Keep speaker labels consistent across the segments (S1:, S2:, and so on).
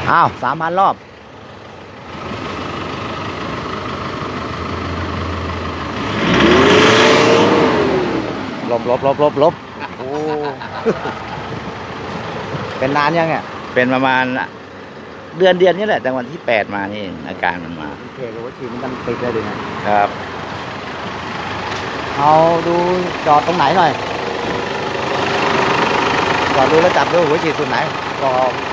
S1: อ้าว3,000 รอบลบโอ้ เป็นนานยังเนี่ย
S2: เป็นประมาณเดือนนี้แหละแต่วันที่8มานี่อาการมันมา
S1: โอเคเลยว่าชีมันติดเลยดินะครับเอาดูจอดตรงไหนหน่อยจอดดูแล้วจับดูหัวฉีดส่วนไหนก็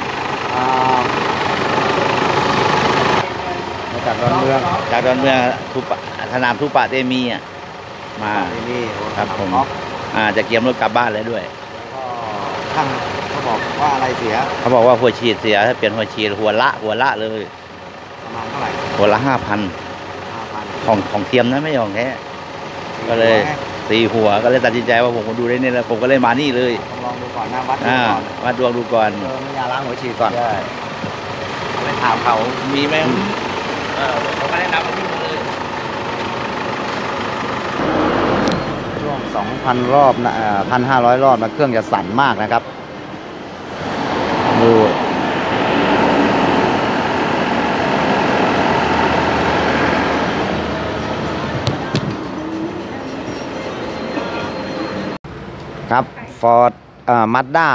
S1: มาจากดอนเมือง
S2: สนามทุปะเตมีอ่ะมา
S1: นี่
S2: ครับผมจะเกียมรถกลับบ้านเลยด้วย
S1: ช่างเขาบอกว่าอะไรเสีย
S2: เขาบอกว่าหัวฉีดเสียถ้าเปลี่ยนหัวฉีดหัวละเลย
S1: ประมาณเท่าไหร่
S2: หัวละ5,000ของเทียมนะไม่ของแท้ก็เลย4 หัวก็เลยตัดสินใจว่าผมดูได้นี่แล้วผมก็เลยมานี่เลย
S1: ลองดูก่อนนะ
S2: วัดดวงดูก่อน
S1: ไม่ยาล้างหัวฉีดก่อน
S2: ใช่ไปถามเขามีไหมเขาก็แนะนำมาที่เลย
S1: ช่วง 2,000 รอบนะ1,500 รอบนะเครื่องจะสั่นมากนะครับดูครับ Ford Mazda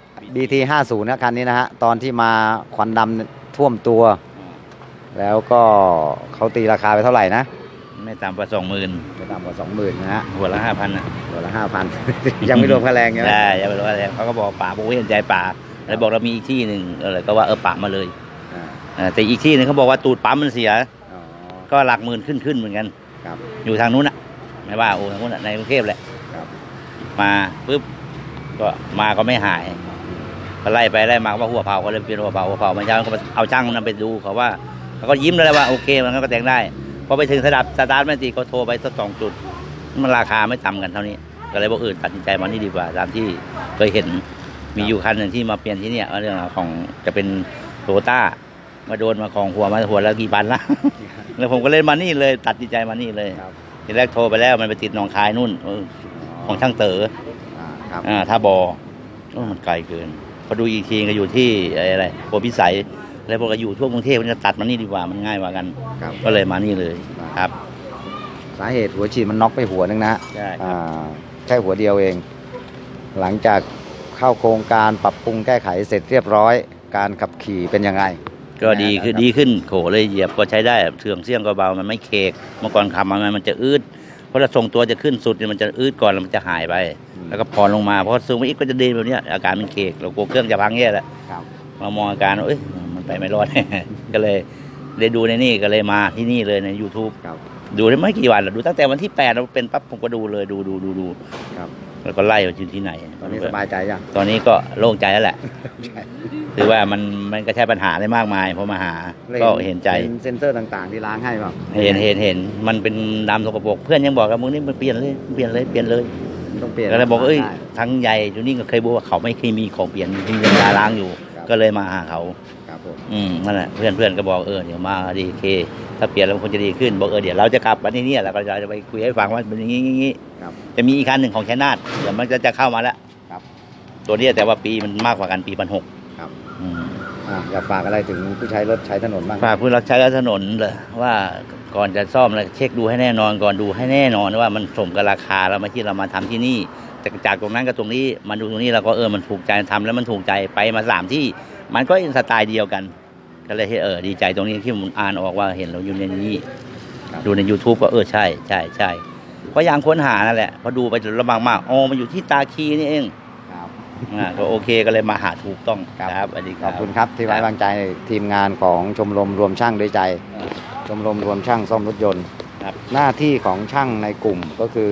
S1: BT 50นะคันนี้นะฮะตอนที่มาควันดำท่วมตัวแล้วก็เขาตีราคาไปเท่าไหร่นะ
S2: ไม่ต่ำกว่า20,000
S1: ไม่ต่ำกว่า20,000นะฮะ
S2: หัวละ5,000นะ
S1: หัวละ5,000 ยังไม่รวมค่าแรงใช่ไหม
S2: ใช่ยังไม่รวมค่าแรงเขาก็บอกป่าผมเห็นใจป่าแล้วบอกเรามีอีกที่หนึ่งเลยก็ว่าป่ามาเลยแต่อีกที่หนึ่งเขาบอกว่าตูดปั๊มมันเสียก็หลักหมื่นขึ้นเหมือนกันอยู่ทางนู้นอ่ะไม่ว่าทางนู้นในกรุงเทพแหละมาปุ๊บก็ไม่หายก็ไล่ไปไล่มาว่าหัวเผาก็เลยเปลี่ยนหัวเผามันช่างก็เอาช่างนั้นไปดูเขาว่าเขาก็ยิ้มเลยว่าโอเคมันก็แต่งได้พอไปถึงสตาร์ทไม่ติดก็โทรไปสัก2 จุดมันราคาไม่ต่ำกันเท่านี้ก็เลยบอกตัดสินใจมานี่ดีกว่าตามที่เคยเห็นมีอยู่คันหนึ่งที่มาเปลี่ยนที่เนี่ยเรื่องของจะเป็นโตโยต้ามาโดนมาของหัวแล้วกี่พันละแล้วผมก็เล่นมานี่เลยตัดสินใจมานี่เลยทีแรกโทรไปแล้วมันไปติดหนองคายนู่นของช่างเต๋อท่าบอมันไกลเกินพอดูอีกทีก็อยู่ที่อะไรโพธิพิสัยแล้วพอก็อยู่ทั่วกรุงเทพมันจะตัดมานี่ดีกว่ามันง่ายกว่ากันก็เลยมานี่เลยครับ
S1: สาเหตุหัวฉีดมันน็อกไปหัวนึงนะ
S2: ใช่
S1: แค่หัวเดียวเองหลังจากเข้าโครงการปรับปรุงแก้ไขเสร็จเรียบร้อยการขับขี่เป็นยังไง
S2: ก็ดีขึ้นโขเลยเหยียบก็ใช้ได้เสียงก็เบามันไม่เคกเมื่อก่อนขับมันจะอืดเพราะถ้าทรงตัวจะขึ้นสุดมันจะอืดก่อนแล้วมันจะหายไปแล้วก็ผ่อนลงมาเพราะซูมอีกก็จะเดินแบบนี้อาการมันเคกเรากลัวเครื่องจะพังแย่แหละมามองอาการมันไปไม่รอด ก็เลยได้ดูในนี่ก็เลยมาที่นี่เลยใน YouTube ดูได้ไม่กี่วันดูตั้งแต่วันที่8เราเป็นปั๊บผมก็ดูเลยดูแล้วก็ไล่ว่าอยู่ที่ไหน
S1: ตอนนี้สบายใจยัง
S2: ตอนนี้ก็โล่งใจแล้วแหละคือว่ามันก็ใช้ปัญหาได้มากมายพอมาหาก็เห็นใจ
S1: เซ็นเซอร์ต่างๆที่ล้างให้ป่ะ
S2: เห็นมันเป็นดำสกปรกเพื่อนยังบอกกับมึงนี่มันเปลี่ยนเลยต้องเปลี่ยนก็เลยบอกทั้งใหญ่อยู่นี่ก็เคยบอกว่าเขาไม่เคยมีของเปลี่ยนมีเวลาล้างอยู่ก็เลยมาหาเขานั่นแหละเพื่อนก็บอกเดี๋ยวมาดีเคถ้าเปลี่ยนแล้วคงจะดีขึ้นบอกเดี๋ยวเราจะกลับวันนี้แล้วก็จะไปคุยให้ฟังว่าเป็นอย่างนี้จะมีอีกคันหนึ่งของชัยนาทเดี๋ยวมันจะเข้ามาแล้วตัวนี้แต่ว่าปีมันมากกว่ากันปี16
S1: อยากฝากอะไรถึงผู้ใช้รถใช้ถนนบ้าง
S2: ฝากผู้ใช้รถถนนเลยว่าก่อนจะซ่อมเช็คดูให้แน่นอนก่อนดูให้แน่นอนว่ามันสมกับราคาแล้วมาที่เรามาทำที่นี่จากตรงนั้นกับตรงนี้มาดูตรงนี้เราก็มันถูกใจทำแล้วมันถูกใจไปมา3 ที่มันก็สไตล์เดียวกันก็เลยดีใจตรงนี้ที่ผมอ่านออกว่าเห็นเราอยู่ในนี้ดูใน YouTube ก็ใช่เพราะยังค้นหานั่นแหละพอดูไปจนลำบากมากมันอยู่ที่ตาคีนี่เองก็โอเคก็เลยมาหาถูกต้องครับ
S1: ขอบคุณครับที่ไว้วางใจทีมงานของชมรมรวมช่างด้วยใจชมรมรวมช่างซ่อมรถยนต์หน้าที่ของช่างในกลุ่มก็คือ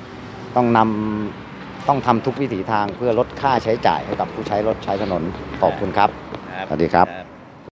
S1: ต้องทำทุกวิถีทางเพื่อลดค่าใช้จ่ายให้กับผู้ใช้รถใช้ถนนขอบคุณครับสวัสดีครับ